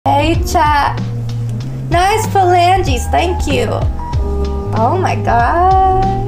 Hey, chat. Nice phalanges, thank you. Oh my god.